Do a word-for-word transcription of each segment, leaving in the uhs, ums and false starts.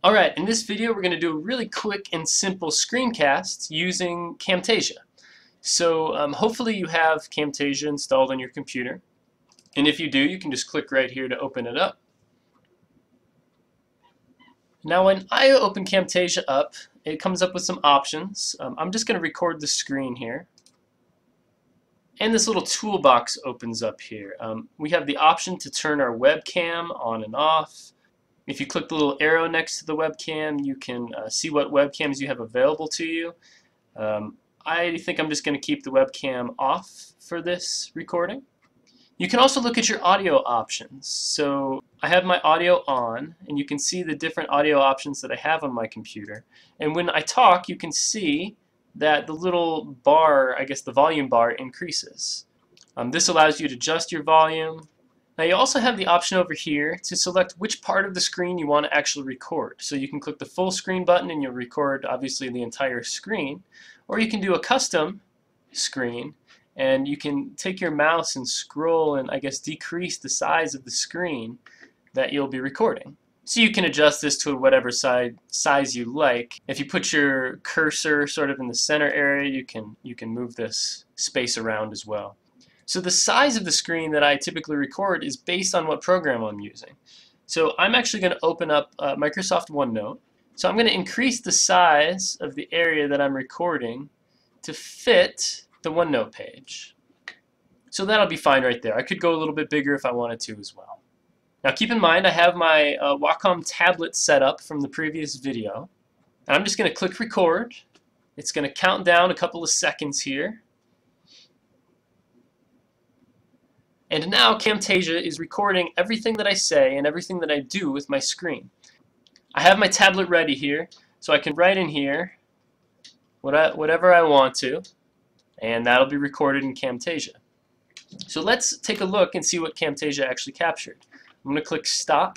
Alright, in this video we're going to do a really quick and simple screencast using Camtasia. So um, hopefully you have Camtasia installed on your computer. And if you do, you can just click right here to open it up. Now when I open Camtasia up, it comes up with some options. Um, I'm just going to record the screen here. And this little toolbox opens up here. Um, we have the option to turn our webcam on and off. If you click the little arrow next to the webcam, you can uh, see what webcams you have available to you. Um, I think I'm just going to keep the webcam off for this recording. You can also look at your audio options. So I have my audio on, and you can see the different audio options that I have on my computer. And when I talk, you can see that the little bar, I guess the volume bar, increases. Um, this allows you to adjust your volume. Now you also have the option over here to select which part of the screen you want to actually record. So you can click the full screen button and you'll record obviously the entire screen. Or you can do a custom screen and you can take your mouse and scroll and I guess decrease the size of the screen that you'll be recording. So you can adjust this to whatever side, size you like. If you put your cursor sort of in the center area, you can, you can move this space around as well. So the size of the screen that I typically record is based on what program I'm using. So I'm actually going to open up uh, Microsoft Onenote. So I'm going to increase the size of the area that I'm recording to fit the Onenote page. So that'll be fine right there. I could go a little bit bigger if I wanted to as well. Now keep in mind I have my uh, Wacom tablet set up from the previous video. And I'm just going to click record. It's going to count down a couple of seconds here. And now Camtasia is recording everything that I say and everything that I do with my screen. I have my tablet ready here, so I can write in here what I, whatever I want to, and that'll be recorded in Camtasia. So let's take a look and see what Camtasia actually captured. I'm going to click stop.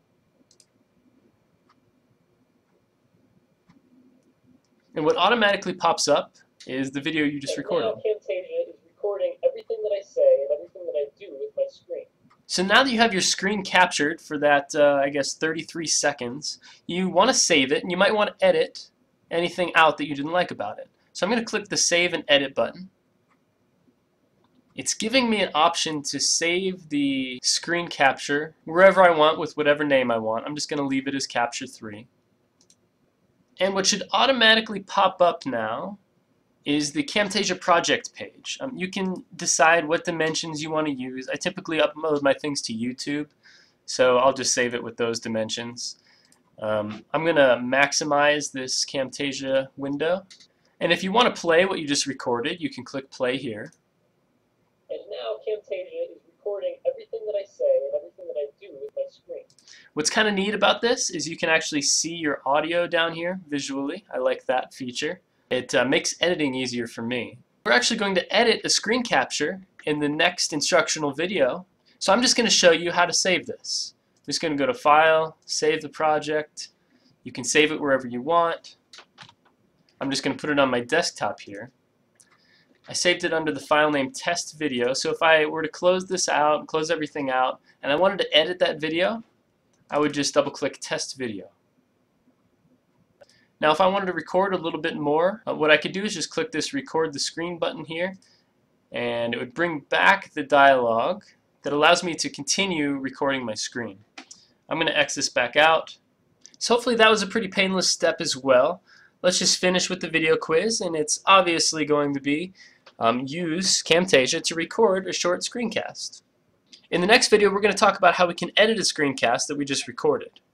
And what automatically pops up is the video you just recorded. Everything that I say and everything that I do with my screen. So now that you have your screen captured for that, uh, I guess, thirty-three seconds, you want to save it, and you might want to edit anything out that you didn't like about it. So I'm going to click the Save and Edit button. It's giving me an option to save the screen capture wherever I want with whatever name I want. I'm just going to leave it as Capture three. And what should automatically pop up now is the Camtasia project page. Um, you can decide what dimensions you want to use. I typically upload my things to YouTube, so I'll just save it with those dimensions. Um, I'm going to maximize this Camtasia window. And if you want to play what you just recorded, you can click play here. And now Camtasia is recording everything that I say and everything that I do with my screen. What's kind of neat about this is you can actually see your audio down here visually. I like that feature. It uh, makes editing easier for me. We're actually going to edit a screen capture in the next instructional video. So I'm just going to show you how to save this. I'm just going to go to File, Save the Project. You can save it wherever you want. I'm just going to put it on my desktop here. I saved it under the file name Test Video. So if I were to close this out, close everything out, and I wanted to edit that video, I would just double click Test Video. Now if I wanted to record a little bit more, uh, what I could do is just click this record the screen button here, and it would bring back the dialog that allows me to continue recording my screen. I'm going to X this back out. So hopefully that was a pretty painless step as well. Let's just finish with the video quiz, and it's obviously going to be um, use Camtasia to record a short screencast. In the next video we're going to talk about how we can edit a screencast that we just recorded.